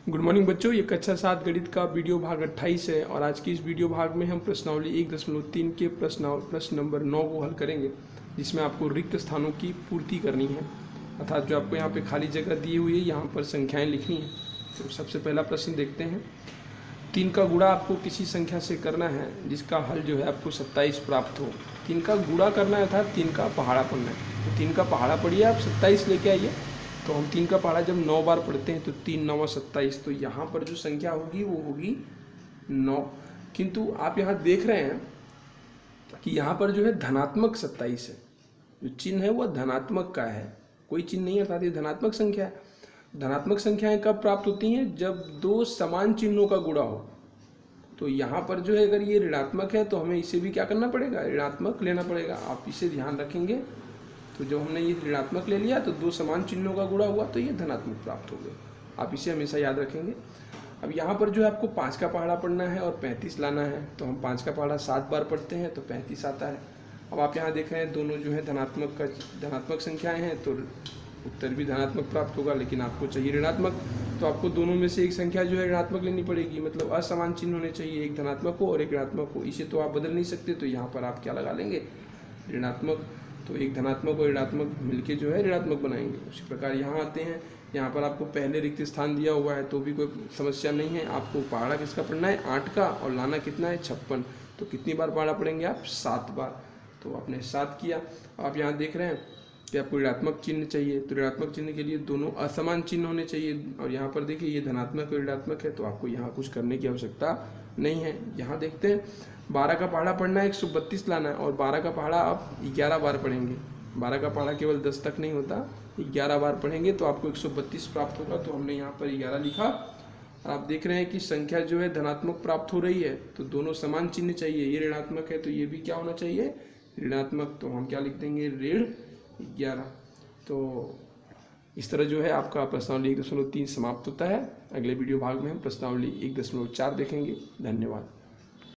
Good morning बच्चों, ये कक्षा 7 गणित का वीडियो भाग 28 है और आज की इस वीडियो भाग में हम प्रश्नावली 1.3 के प्रश्न नंबर 9 को हल करेंगे, जिसमें आपको रिक्त स्थानों की पूर्ति करनी है। अर्थात जो आपको यहाँ पे खाली जगह दी हुई है, यहाँ पर संख्याएं लिखनी है। तो सबसे पहला प्रश्न देखते हैं। 3 का गुणा आपको किसी संख्या से करना है जिसका हल जो है आपको 27 प्राप्त हो। 3 का गुणा करना है अर्थात 3 का पहाड़ा पढ़ना है। तो 3 का पहाड़ा पढ़िए, आप 27 लेके आइए। तो हम 3 का पहाड़ा जब 9 बार पढ़ते हैं तो 3 9 27, तो यहाँ पर जो संख्या होगी वो होगी 9। किंतु आप यहाँ देख रहे हैं कि यहाँ पर जो है धनात्मक 27 है। जो चिन्ह है वह धनात्मक का है, कोई चिन्ह नहीं है, अर्थात ये धनात्मक संख्या है। धनात्मक संख्याएं कब प्राप्त होती हैं? जब दो समान चिन्हों का गुणा हो। तो यहाँ पर जो है अगर ये ऋणात्मक है तो हमें इसे भी क्या करना पड़ेगा? ऋणात्मक लेना पड़ेगा। आप इसे ध्यान रखेंगे तो जब हमने ये ऋणात्मक ले लिया तो दो समान चिन्हों का गुणा हुआ तो ये धनात्मक प्राप्त हो गया। आप इसे हमेशा याद रखेंगे। अब यहाँ पर जो है आपको 5 का पहाड़ा पढ़ना है और 35 लाना है। तो हम 5 का पहाड़ा 7 बार पढ़ते हैं तो 35 आता है। अब आप यहाँ देख रहे हैं दोनों जो है धनात्मक संख्याएं हैं, तो उत्तर भी धनात्मक प्राप्त होगा, लेकिन आपको चाहिए ऋणात्मक। तो आपको दोनों में से एक संख्या जो है ऋणात्मक लेनी पड़ेगी, मतलब असमान चिन्ह होने चाहिए, एक धनात्मक हो और एक ऋणात्मक हो। इसे तो आप बदल नहीं सकते, तो यहाँ पर आप क्या लगा लेंगे? ऋणात्मक। तो एक धनात्मक और ऋणात्मक मिलके जो है ऋणात्मक बनाएंगे। उसी प्रकार यहाँ आते हैं, यहाँ पर आपको पहले रिक्त स्थान दिया हुआ है तो भी कोई समस्या नहीं है। आपको पहाड़ा किसका पढ़ना है? 8 का, और लाना कितना है? 56। तो कितनी बार पहाड़ा पढ़ेंगे आप? 7 बार। तो आपने 7 किया। आप यहाँ देख रहे हैं कि आपको ऋणात्मक चिन्ह चाहिए, तो ऋणात्मक चिन्ह के लिए दोनों असमान चिन्ह होने चाहिए। और यहाँ पर देखिए ये धनात्मक और ऋणात्मक है, तो आपको यहाँ कुछ करने की आवश्यकता नहीं है। यहाँ देखते हैं 12 का पहाड़ा पढ़ना है, 132 लाना है, और 12 का पहाड़ा आप 11 बार पढ़ेंगे। 12 का पहाड़ा केवल 10 तक नहीं होता, 11 बार पढ़ेंगे तो आपको 132 प्राप्त होगा। तो हमने यहाँ पर 11 लिखा। आप देख रहे हैं कि संख्या जो है धनात्मक प्राप्त हो रही है, तो दोनों समान चिन्ह चाहिए। ये ऋणात्मक है तो ये भी क्या होना चाहिए? ऋणात्मक। तो हम क्या लिख देंगे? ऋण 11। तो इस तरह जो है आपका प्रश्नावली 1.3 समाप्त होता है। अगले वीडियो भाग में हम प्रश्नावली 1.4 देखेंगे। धन्यवाद।